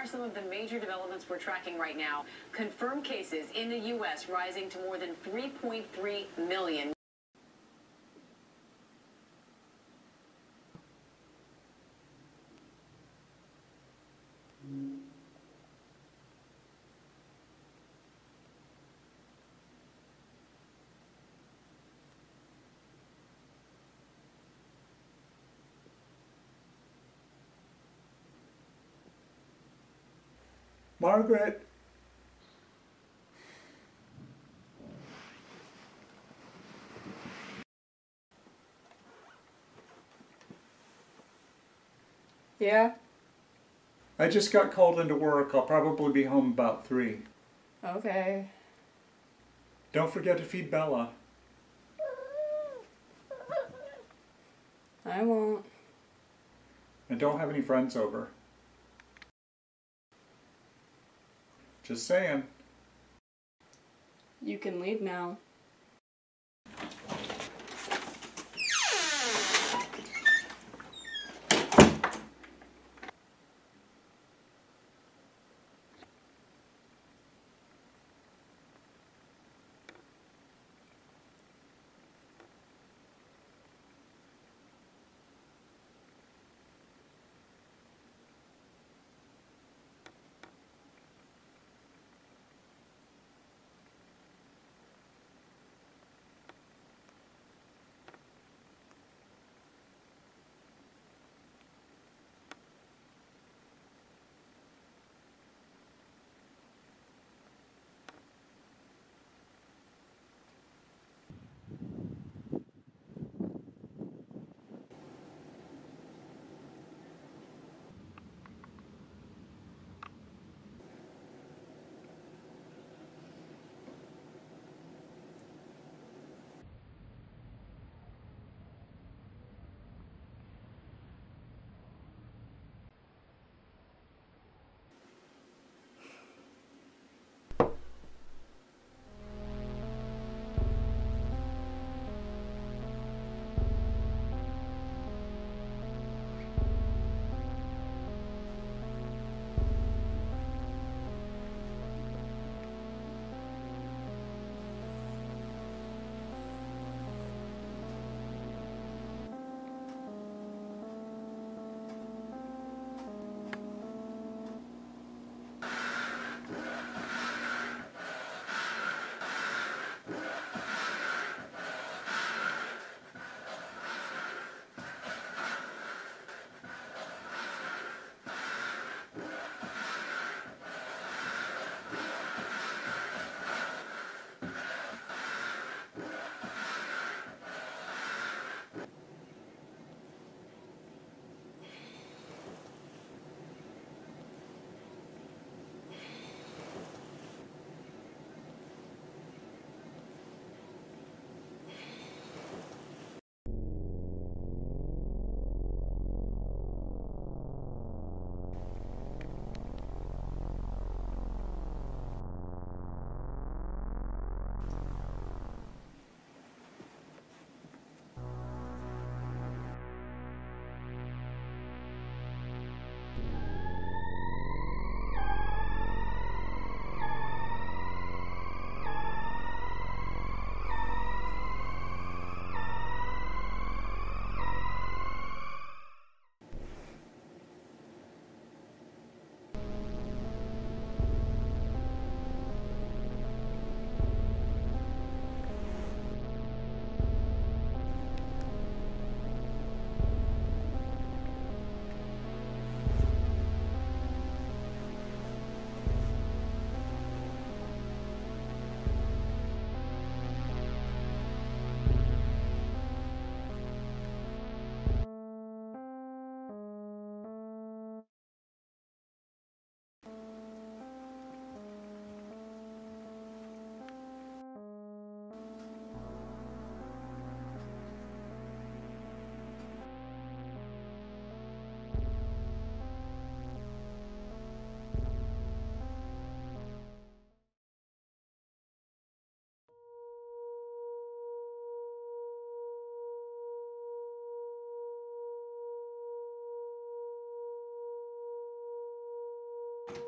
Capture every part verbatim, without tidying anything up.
are some of the major developments we're tracking right now. Confirmed cases in the U S rising to more than three point three million. Margaret. Yeah? I just got called into work. I'll probably be home about three. Okay. Don't forget to feed Bella. I won't. And don't have any friends over. Just saying. You can leave now.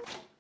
Bye.